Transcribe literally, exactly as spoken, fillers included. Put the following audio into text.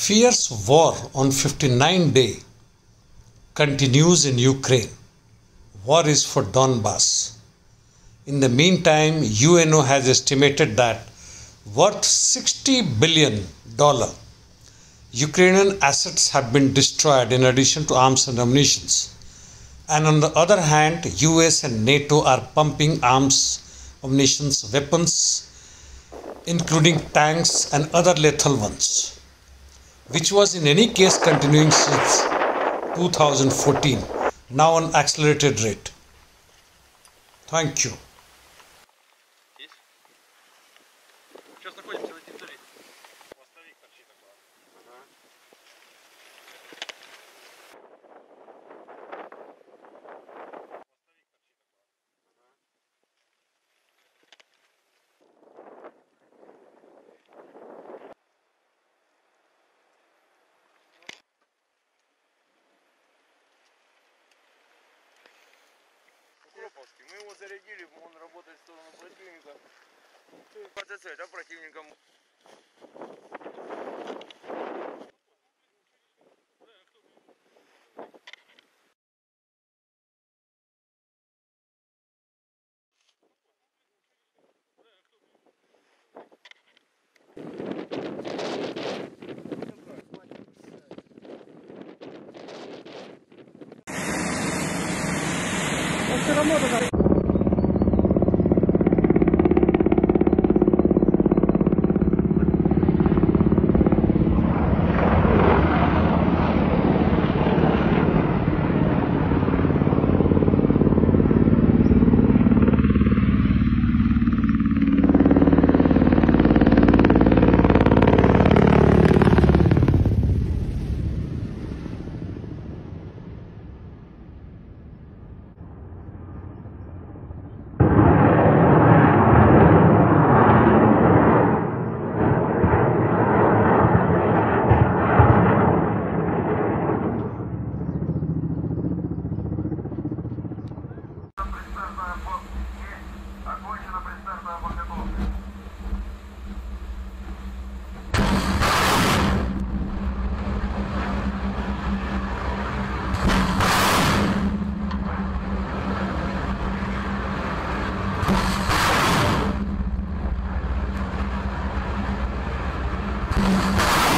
Fierce war on fifty-nine day continues in Ukraine. War is for Donbass. In the meantime, U N O has estimated that worth sixty billion dollars Ukrainian assets have been destroyed in addition to arms and ammunition. And on the other hand, U S and NATO are pumping arms, ammunition, weapons, including tanks and other lethal ones, which was in any case continuing since two thousand fourteen, now on accelerated rate. Thank you. Мы его зарядили, он работает в сторону противника. ПЦЦ, да, противником. Все равно туда. You